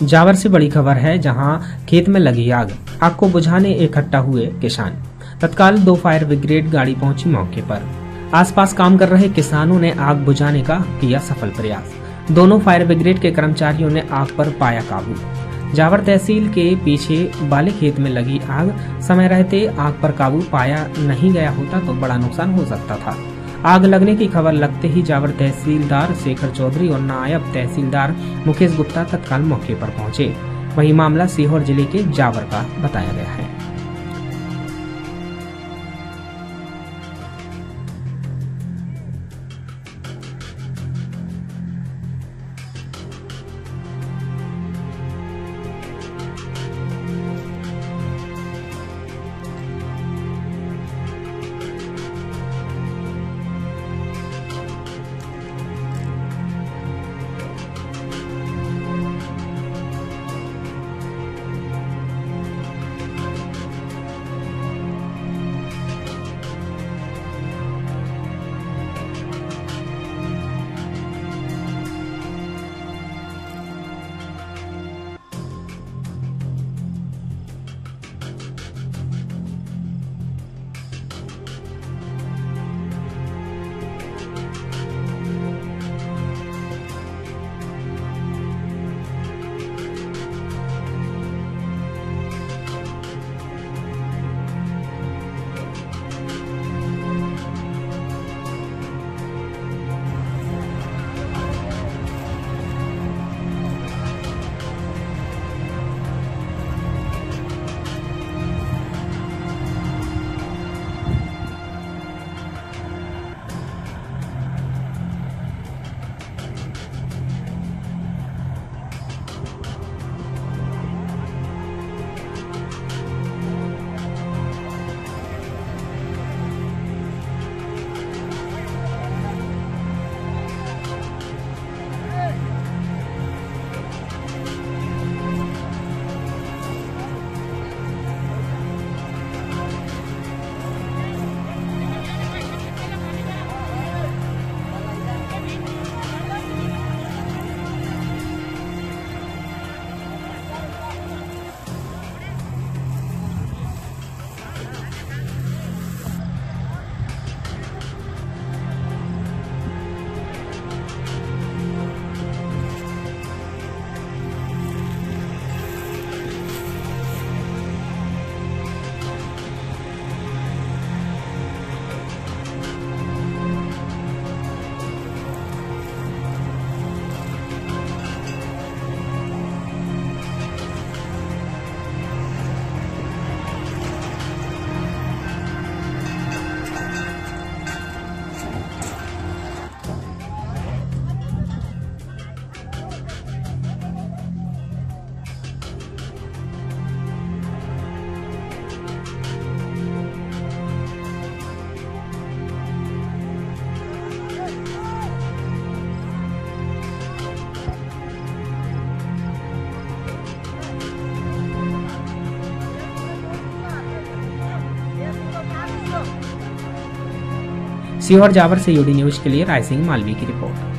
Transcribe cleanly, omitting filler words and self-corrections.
जावर से बड़ी खबर है, जहां खेत में लगी आग को बुझाने इकट्ठा हुए किसान। तत्काल 2 फायर ब्रिगेड गाड़ी पहुंची मौके पर। आसपास काम कर रहे किसानों ने आग बुझाने का किया सफल प्रयास। दोनों फायर ब्रिगेड के कर्मचारियों ने आग पर पाया काबू। जावर तहसील के पीछे वाले खेत में लगी आग, समय रहते आग पर काबू पाया नहीं गया होता तो बड़ा नुकसान हो सकता था। आग लगने की खबर लगते ही जावर तहसीलदार शेखर चौधरी और नायब तहसीलदार मुकेश गुप्ता तत्काल मौके पर पहुंचे। वहीं मामला सीहोर जिले के जावर का बताया गया है। सीहोर जावर से यूडी न्यूज के लिए राय सिंह मालवी की रिपोर्ट।